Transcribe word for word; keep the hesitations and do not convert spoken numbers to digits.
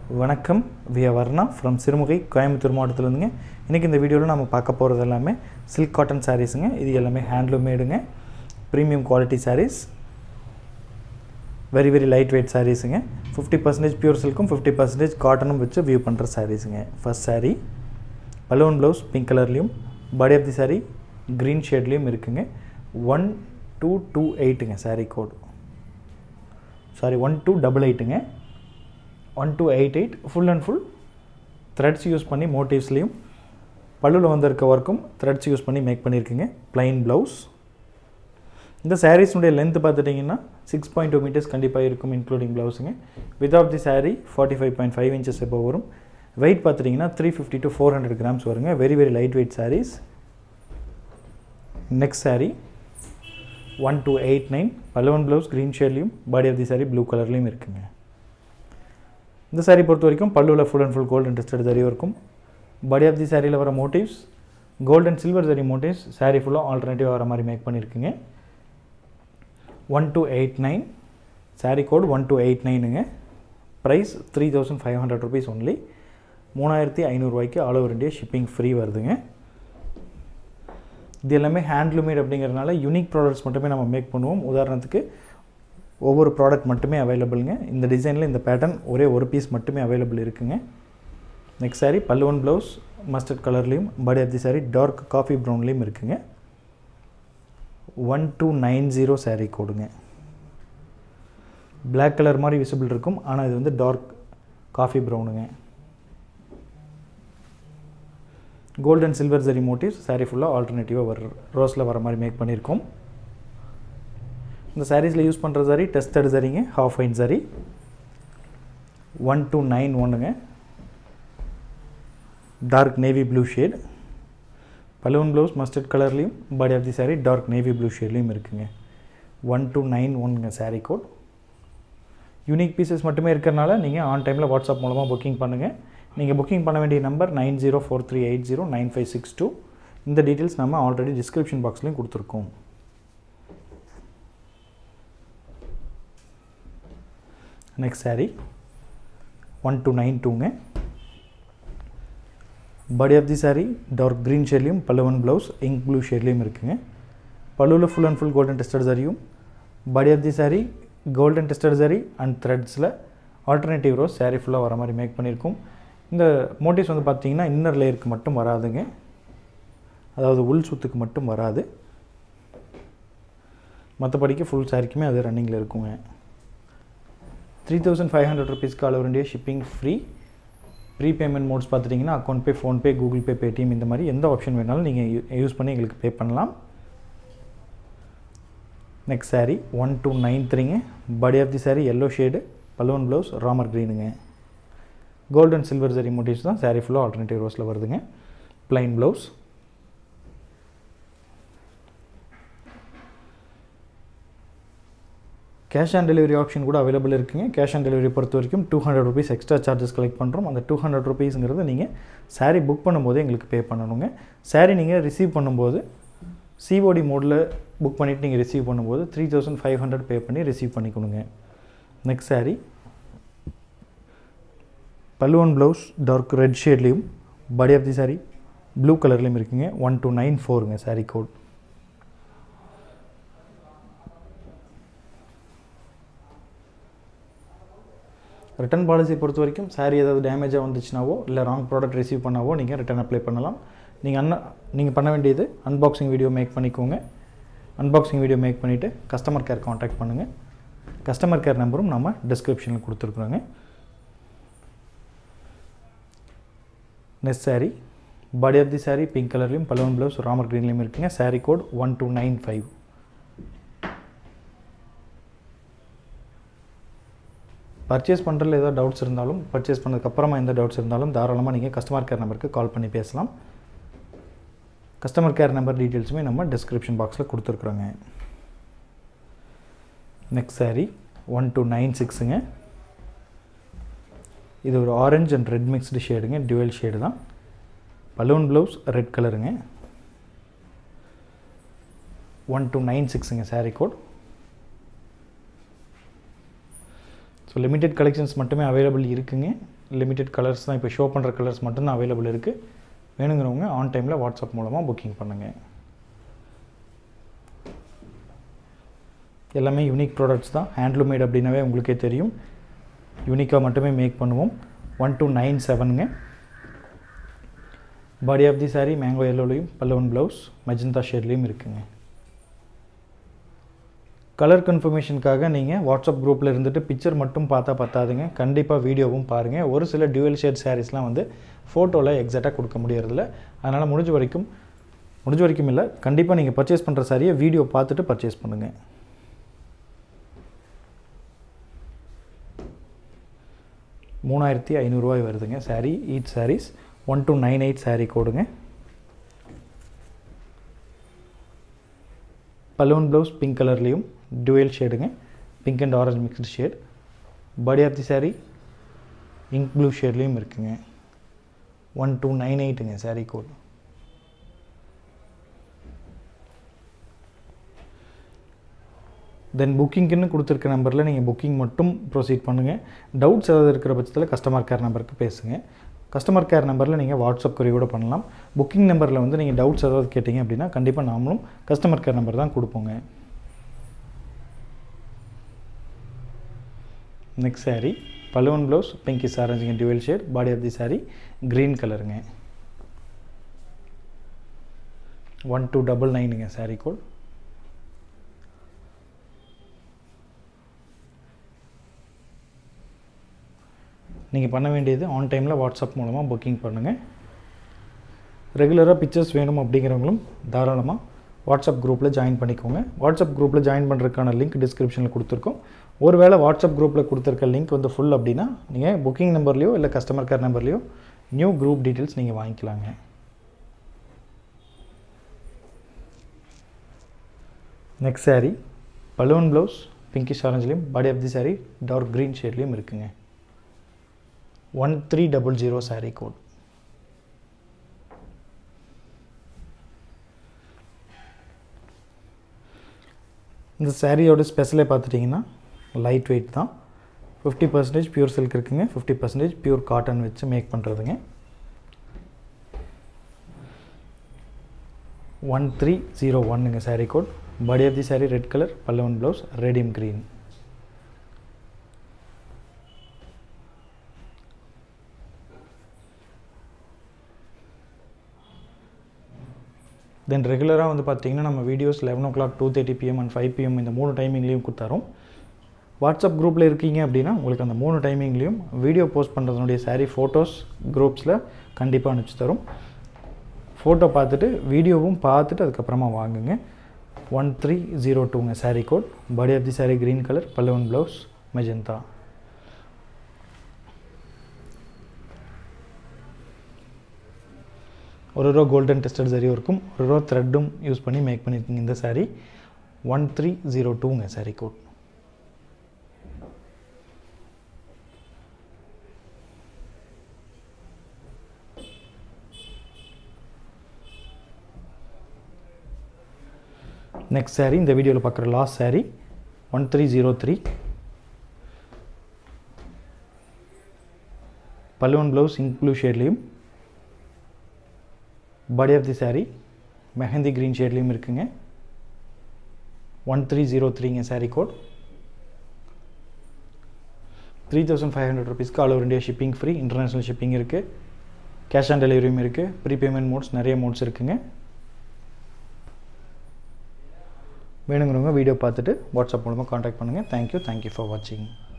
வணக்கம் வியா வர்ணா ஃப்ரம் சிறுமுகை கோயம்புத்தூர் மாவட்டத்திலிருந்துங்க. இன்றைக்கி இந்த வீடியோவில் நம்ம பார்க்க போகிறது எல்லாமே சில்க் காட்டன் சாரீஸுங்க. இது எல்லாமே ஹேண்ட்லூம் மேடுங்க, premium quality saris, very very light weight சாரீஸுங்க. ஃபிஃப்டி பர்சன்டேஜ் பியூர் சில்க்கும் ஃபிஃப்டி பர்சன்டேஜ் காட்டனும் வச்சு வியூ பண்ணுற சாரீஸுங்க. First sari balloon blouse pink கலர்லேயும், body of the sari green ஷேட்லேயும் இருக்குங்க. ஒன் டூ டூ எயிட்டுங்க sari code, sari one two double எயிட்டுங்க. One two eight eight full and full threads use பண்ணி மோட்டிவ்ஸ்லேயும் பல்லுவில் வந்திருக்க ஒர்க்கும் த்ரெட்ஸ் யூஸ் பண்ணி மேக் பண்ணியிருக்குங்க. Plain blouse. இந்த சாரீஸுடைய லென்த் பார்த்துட்டிங்கன்னா சிக்ஸ் பாயிண்ட் டூ மீட்டர்ஸ் கண்டிப்பாக இருக்கும் இன்க்ளூடிங் ப்ளவுஸுங்க. Width of the sari forty five point five inches எப்போ வரும். வெயிட் பார்த்துட்டிங்கன்னா three fifty to four hundred grams வருங்க. Very very light weight saris. Next sari one two eight nine balloon blouse green ஷேட்லேயும், body of the sari blue கலர்லேயும் இருக்குங்க. இந்த சாரீ பொறுத்த வரைக்கும் பல்லுவில் full and full gold and tested zari இருக்கும். பாடி ஆஃப் தி சாரியில் வர motifs gold and silver zari motifs sari ஃபுல்லாக ஆல்டர்னேட்டிவ் வர மாதிரி மேக் பண்ணியிருக்குங்க. One two eight nine sari code one two eight நைனுங்க. Price three thousand five hundred rupees only. மூணாயிரத்தி ஐநூறுரூவாய்க்கு all over India shipping free வருதுங்க. இது எல்லாமே ஹேண்ட்லூமேட் அப்படிங்கிறதுனால யூனிக் ப்ராடக்ட்ஸ் மட்டுமே நம்ம மேக் பண்ணுவோம். உதாரணத்துக்கு ஒவ்வொரு ப்ராடக்ட் மட்டுமே அவைலபிளுங்க. இந்த டிசைனில் இந்த பேட்டர்ன் ஒரே ஒரு பீஸ் மட்டுமே அவைலபிள் இருக்குங்க. நெக்ஸ்ட் சாரீ பல்லுவன் ப்ளவுஸ் மஸ்டர்ட் கலர்லேயும், body of the sari dark coffee ப்ரௌன்லேயும் இருக்குங்க. One two nine zero sari கோடுங்க. பிளாக் கலர் மாதிரி விசிபிள் இருக்கும், ஆனால் இது வந்து டார்க் காஃபி ப்ரௌனுங்க. Gold and silver zari motifs sari ஃபுல்லாக ஆல்டர்னேட்டிவாக வர ரோஸில் வர மாதிரி மேக் பண்ணியிருக்கோம். இந்த சாரீஸில் யூஸ் பண்ணுற சாரீ டெஸ்டட் சரிங்க, half fine sari. One two nine ஒன்றுங்க. Dark navy blue shade. Balloon blouse mustard கலர்லேயும், body of the sari dark navy blue ஷேட்லேயும் இருக்குங்க. ஒன் டூ நைன் ஒன்றுங்க சாரீ கோட். யூனிக் பீசஸ் மட்டுமே இருக்கிறனால நீங்கள் ஆன் டைமில் வாட்ஸ்அப் மூலமாக புக்கிங் பண்ணுங்கள். நீங்கள் புக்கிங் பண்ண வேண்டிய number nine zero four three eight zero nine five six two. இந்த டீட்டெயில்ஸ் நம்ம ஆல்ரெடி டிஸ்கிரிப்ஷன் பாக்ஸ்லையும் கொடுத்துருக்கோம். Next sari one two nine டூங்க. Body of the sari dark green ஷேட்லேயும், பல்லுவன் ப்ளவுஸ் இங்க் ப்ளூ ஷேட்லேயும் இருக்குங்க. பல்லுவில் full and full golden tested சரியும், body of the sari golden tested zari and த்ரெட்ஸில் ஆல்டர்னேட்டிவ் ரோஸ் சாரீ ஃபுல்லாக வர மாதிரி மேக் பண்ணியிருக்கோம். இந்த மோட்டிவ்ஸ் வந்து பார்த்திங்கன்னா இன்னர் லேயருக்கு மட்டும் வராதுங்க, அதாவது உள் சுத்துக்கு மட்டும் வராது. மற்றபடிக்கு ஃபுல் சாரிக்குமே அது ரன்னிங்கில் இருக்குங்க. த்ரீ தௌசண்ட் ஃபைவ் ஹண்ட்ரட் ருபீஸ்க்கு all over India shipping free. Pre payment modes பார்த்துட்டிங்கன்னா account pay, PhonePe, Google Pay, Paytm இந்த மாதிரி எந்த ஆப்ஷன் வேணாலும் நீங்கள் யூஸ் பண்ணி எங்களுக்கு பே பண்ணலாம். Next sari one two nine த்ரீங்க. Body of the sari yellow shade, balloon blouse Ramar க்ரீனுங்க. Gold and silver zari motifs தான் சாரீ ஃபுல்லாக ஆல்டர்னேட்டிவ் ரோஸில் வருதுங்க. Plain blouse. Cash on delivery option கூட அவைலபிள் இருக்குங்க. கேஷ் ஆன் டெலிவரி பொறுத்த வரைக்கும் two hundred rupees extra charges collect பண்ணுறோம். அந்த டூ ஹண்ட்ரட் ருபீஸுங்கிறது நீங்கள் சாரீ புக் பண்ணும்போது எங்களுக்கு பே பண்ணணுங்க. சாரீ நீங்கள் ரிசீவ் பண்ணும்போது சிஓடி மோடில் புக் பண்ணிவிட்டு நீங்கள் ரிசீவ் பண்ணும்போது three thousand five hundred pay பண்ணி ரிசீவ் பண்ணிக்கணுங்க. நெக்ஸ்ட் சாரீ பல்லுவன் ப்ளவுஸ் டார்க் ரெட் ஷேட்லேயும், body of the sari blue கலர்லேயும் இருக்குங்க. ஒன் டூ நைன் ஃபோருங்க சாரீ கோட். ரிட்டன் பாலிசி பொறுத்த வரைக்கும் சாரீ ஏதாவது டேமேஜாக வந்துச்சுனாவோ இல்லை ராங் ப்ராடக்ட் ரிசீவ் பண்ணாவோ நீங்கள் ரிட்டன் அப்ளை பண்ணலாம். நீங்கள் அண்ணா நீங்கள் பண்ண வேண்டியது அன்பாக்சிங் வீடியோ மேக் பண்ணிக்கோங்க. அன்பாக்சிங் வீடியோ மேக் பண்ணிவிட்டு கஸ்டமர் கேர் காண்டாக்ட் பண்ணுங்கள். கஸ்டமர் கேர் நம்பரும் நம்ம டிஸ்கிரிப்ஷனில் கொடுத்துருக்குறோங்க. Next sari body of the sari pink கலர்லேயும், பலூன் ப்ளவுஸ் ராமர் க்ரீன்லேயும் இருக்குங்க. Sari code one two nine five. Purchase பண்ணுறதுல ஏதாவது டவுட்ஸ் இருந்தாலும், பர்ச்சேஸ் பண்ணதுக்கப்புறமா எந்த டவுட்ஸ் இருந்தாலும் தாராளமாக நீங்கள் கஸ்டமர் கேர் நம்பருக்கு கால் பண்ணி பேசலாம். கஸ்டமர் கேர் நம்பர் டீட்டெயில்ஸுமே நம்ம டிஸ்கிரிப்ஷன் பாக்ஸில் கொடுத்துருக்குறோங்க. Next sari one two nine சிக்ஸுங்க. இது ஒரு ஆரஞ்ச் அண்ட் ரெட் மிக்ஸ்டு ஷேடுங்க, டுவெல் ஷேடு தான். பலூன் ப்ளவுஸ் ரெட் கலருங்க. ஒன் டூ நைன் சிக்ஸுங்க sari code. So limited collections மட்டுமே அவைலபிள் இருக்குங்க. லிமிட்டட் கலர்ஸ் தான் இப்போ ஷோ பண்ணுற கலர்ஸ் மட்டும்தான் அவைலபிள் இருக்குது. வேணுங்கிறவங்க ஆன் டைமில் வாட்ஸ்அப் மூலமாக புக்கிங் பண்ணுங்கள். எல்லாமே யூனிக் ப்ராடக்ட்ஸ் தான். ஹேண்ட்லூம் மேட் அப்படின்னாவே உங்களுக்கே தெரியும், யூனிக்காக மட்டுமே மேக் பண்ணுவோம். ஒன் டூ நைன் செவனுங்க. Body of the sari mango எல்லோலையும் பல்லுவன் ப்ளவுஸ் மெஜந்தா ஷேட்லேயும் இருக்குங்க. கலர் கன்ஃபர்மேஷனுக்காக நீங்கள் வாட்ஸ்அப் குரூப்பில் இருந்துட்டு பிக்சர் மட்டும் பார்த்தா பத்தாதுங்க, கண்டிப்பாக வீடியோவும் பாருங்கள். ஒரு சில டியூவல் ஷேட் சாரீஸ்லாம் வந்து ஃபோட்டோவில் எக்ஸாக்டாக கொடுக்க முடியறதில்ல. அதனால் முடிஞ்ச வரைக்கும் முடிஞ்ச வரைக்கும் இல்லை கண்டிப்பாக நீங்கள் பர்ச்சேஸ் பண்ணுற சாரியை வீடியோ பார்த்துட்டு பர்ச்சேஸ் பண்ணுங்கள். மூணாயிரத்தி ஐநூறுரூவாய் வருதுங்க sari. Each saris one two nine eight sari கோடுங்க. பலூன் ப்ளவுஸ் பிங்க் கலர்லேயும் டுவெல் ஷேடுங்க, pink and orange mixed shade. Body of the sari ink blue ஷேட்லேயும் இருக்குங்க. ஒன் டூ நைன் எயிட்டுங்க சாரீ கோடு. தென் புக்கிங்க்குன்னு கொடுத்துருக்க நம்பரில் நீங்கள் புக்கிங் மட்டும் ப்ரொசீட் பண்ணுங்கள். டவுட்ஸ் ஏதாவது இருக்கிற பட்சத்தில் கஸ்டமர் கேர் நம்பருக்கு பேசுங்க. கஸ்டமர் கேர் நம்பரில் நீங்கள் வாட்ஸ்அப் கொரி கூட பண்ணலாம். புக்கிங் நம்பரில் வந்து நீங்கள் டவுட்ஸ் ஏதாவது கேட்டிங்க அப்படின்னா கண்டிப்பாக நாமளும் கஸ்டமர் கேர் நம்பர் தான் கொடுப்போங்க. Next sari balloon blouse pinkish ஆரஞ்சுங்க dual shade. Body of the sari green கலருங்க. ஒன் டூ டபுள் நைனுங்க சாரீ கோட். நீங்கள் பண்ண வேண்டியது ஆன் டைமில் வாட்ஸ்அப் மூலமாக புக்கிங் பண்ணுங்கள். ரெகுலராக பிக்சர்ஸ் வேணும் அப்படிங்கிறவங்களும் தாராளமாக வாட்ஸ்அப் குரூப்பில் ஜாயின் பண்ணிக்கோங்க. வாட்ஸ்அப் குரூப்பில் ஜாயின் பண்ணுறதுக்கான லிங்க் டிஸ்கிரிப்ஷனில் கொடுத்துருக்கோம். ஒருவேளை வாட்ஸ்அப் குரூப்பில் கொடுத்துருக்க லிங்க் வந்து ஃபுல் அப்படின்னா நீங்கள் புக்கிங் நம்பர்லேயோ இல்லை கஸ்டமர் கேர் நம்பர்லேயோ நியூ குரூப் டீட்டெயில்ஸ் நீங்கள் வாங்கிக்கலாங்க. Next sari balloon blouse pinkish ஆரஞ்சுலேயும் body of the sari dark green ஷேட்லேயும் இருக்குங்க. One three double zero sari code. இந்த சாரியோட ஸ்பெஷலே பார்த்துட்டிங்கன்னா லைட் வெயிட் தான். ஃபிஃப்டி பர்சன்டேஜ் பியூர் சில்க் இருக்குங்க, ஃபிஃப்டி பர்சன்டேஜ் பியூர் காட்டன் வச்சு மேக் பண்ணுறதுங்க. ஒன் த்ரீ ஜீரோ ஒன்னுங்க sari code. Body of the sari red colour, பல்லுவன் ப்ளவுஸ் ரெடியம் க்ரீன். தென் ரெகுலராக வந்து பார்த்திங்கன்னா நம்ம videos eleven o'clock two thirty PM and five PM இந்த மூணு டைமிங்லேயும் கொடுத்தாரோம். வாட்ஸ்அப் குரூப்பில் இருக்கீங்க அப்படின்னா உங்களுக்கு அந்த மூணு டைமிங்லேயும் வீடியோ போஸ்ட் பண்ணுறதுனுடைய சாரீ ஃபோட்டோஸ் குரூப்ஸில் கண்டிப்பாக அனுப்பிச்சி தரும். ஃபோட்டோ பார்த்துட்டு வீடியோவும் பார்த்துட்டு அதுக்கப்புறமா வாங்குங்க. ஒன் த்ரீ ஜீரோ டூங்க sari code. Body of the sari green colour, பல்லுவன் ப்ளவுஸ் மெஜந்தா. ஒரு ரோ கோல்டன் டெஸ்டட் சரி இருக்கும், ஒரு ரோ த்ரெட்டும் யூஸ் பண்ணி மேக் பண்ணியிருக்கீங்க இந்த சாரீ. ஒன் த்ரீ ஜீரோ டூங்க சாரீ கோட். நெக்ஸ்ட் சாரீ இந்த வீடியோவில் பார்க்குற last sari one three zero three. பல்லுவன் ப்ளவுஸ் இங்க் ப்ளூ ஷேட்லேயும் body of the sari mehndi green ஷேட்லேயும் இருக்குங்க. ஒன் த்ரீ ஜீரோ த்ரீங்க sari code. Three thousand five hundred ருபீஸ்க்கு all over India shipping free, international shipping இருக்குது, கேஷ் ஆன் டெலிவரியும் இருக்குது, ப்ரீபேமெண்ட் மோட்ஸ் நிறைய மோட்ஸ் இருக்குங்க. வேணுங்கிறவங்க வீடியோ பார்த்துட்டு வாட்ஸ்அப் மூலமாக காண்டாக்ட் பண்ணுங்கள். தேங்க்யூ தேங்க்யூ ஃபார் வாட்சிங்.